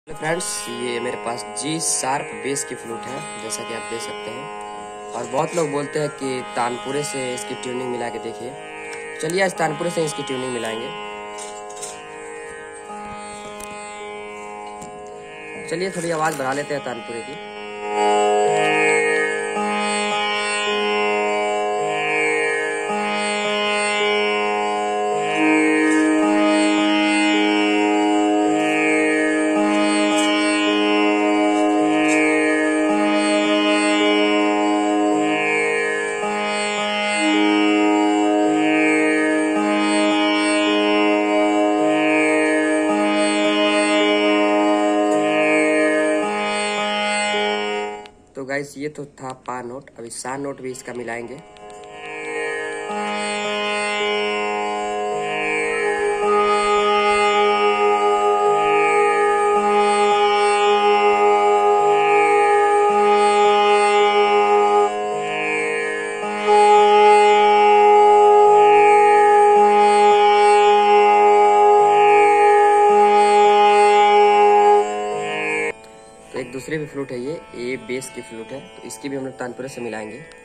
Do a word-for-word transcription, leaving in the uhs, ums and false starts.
Hello friends, ये मेरे पास जी शार्प बेस की फ्लूट है, जैसा कि आप देख सकते हैं। और बहुत लोग बोलते हैं कि तानपुरे से इसकी ट्यूनिंग मिला के देखिए। चलिए आज तानपुरे से इसकी ट्यूनिंग मिलाएंगे। चलिए थोड़ी आवाज़ बढ़ा लेते हैं तानपुरे की। तो गाइस, ये तो था पा नोट। अभी सा नोट भी इसका मिलाएंगे। तो एक दूसरी भी फ्लूट है, ये ये बेस की फ्लूट है, तो इसकी भी हम लोग तानपुरे से मिलाएंगे।